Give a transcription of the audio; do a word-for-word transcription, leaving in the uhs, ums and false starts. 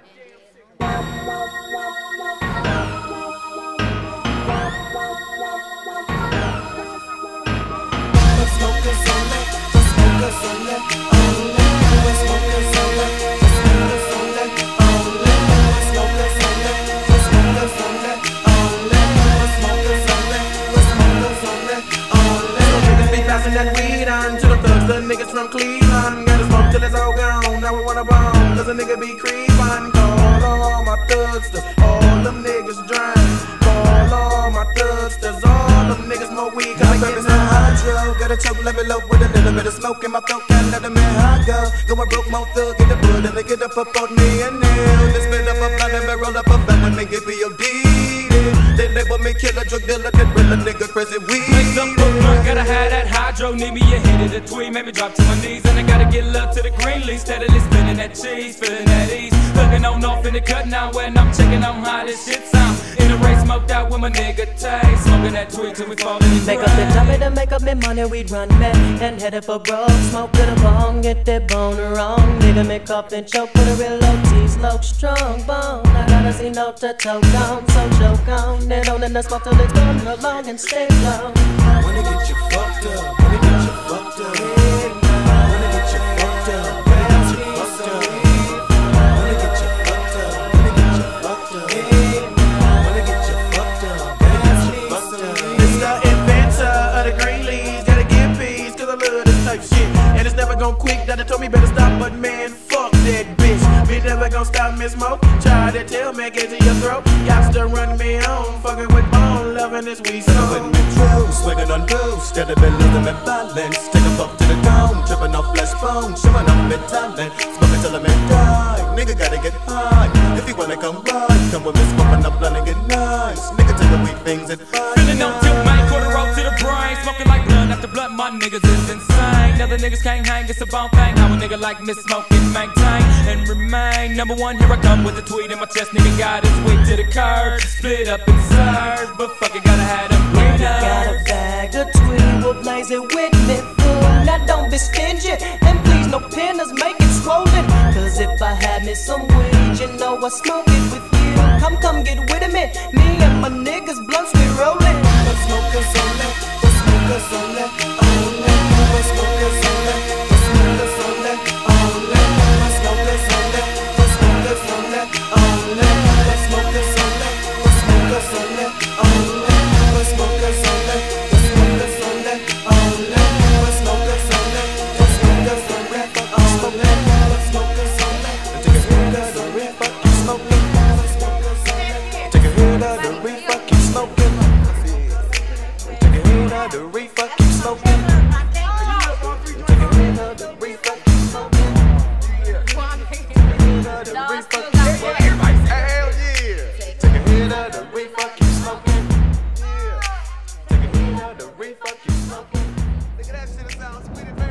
That weed on to the thugs, the niggas from Cleveland. Gotta smoke till it's all gone, now we wanna bone, cause a nigga be creepin'. Call all my thugsters, all them niggas drown. Call all my thugsters, all them niggas smoke weed, cause I get some hydro. Got a choke level up with a little bit of smoke in my throat, can't let them in high go. Go and broke my thug in the bud, and they get up up on me and nail. They spin up a blunt and they roll up a blunt and they get P O D. They label me killer, drug dealer, that real a nigga crazy weed. Make some book, gotta have that hydro. Need me a hit of the tweet, make me drop to my knees. And I gotta get love to the green leaf, steadily spinning that cheese, feeling at ease. Looking on off in the cut now when I'm checking on how this shit sound. In the race, smoked out with my nigga Tay, smoking that tweet till we fall in the Make up the dummy to make up me money, we'd run back and headed for broke. Smoke to the bone, get that bone wrong. Nigga make up and choke with a real low T, slow, strong bone. I gotta see no to toe gone, so choke on. Then on in the smoke till it's gone along and stay low. Wanna get you fucked up, wanna get you fucked up. Wanna get you fucked up, wanna get you fucked up. Wanna get you fucked up, wanna get you fucked up. Wanna get you fucked up, wanna get you fucked up. It's the inventor of the green leaves, gotta get peace, cause I love this type shit. And it's never gon' quit, Daddy told me better stop, but man, fuck that bitch. Me never gon' stop me smoke, try to tell me, get to your throat. Got to run me on, fucking with bone, loving this weed so. Swinging on booze, steady been losing my balance. Take a puff to the dome, tripping off flesh bones, showing off my talent. Smoking till I'm in die, nigga gotta get high. If you wanna come ride, come with me, smoking up blunt and get nice. Nigga take the weed things and fine. Feeling no tilt, man, quarter roll to the brain. Smoking like blunt after blunt, my niggas is insane. Other niggas can't hang, it's a bone thing. How a nigga like me smoking, maintain and remain. Number one, here I come with the tweed in my chest. Nigga got his way to the curb, split up and serve, but fuck it, gotta have them winners. Got a bag of tweed, we'll blaze it with me fool. Now don't be stingy, and please no pinners, make it swollen. Cause if I had me some weed, you know I smoke it with you. Come, come get with me, me and my niggas blunts we rollin'. Let's smoke us on that, let's smoke us on that, on that. Let's smoke us on that, let's smoke us on that, on that. Let's smoke us on that, let's smoke us on that, on that. Let's smoke us on that, let's smoke us on that, on that. Let's smoke us on that, let's smoke us on that, on that. Let's smoke us on that, let's smoke us on that, on that. Let's smoke us on that, take a hit of the reefer, keep smoking. Let's smoke us on that, take a hit of the reefer, keep smoking. Take a hit of the reefer, keep smoking. Take a hit of the reefer, keep smoking. Take a hit of the reefer, keep smoking. Hell yeah! Take a hit of the reefer, keep smoking. Take a hit of the reefer, keep smoking. Look at that shit, it sounds sweet.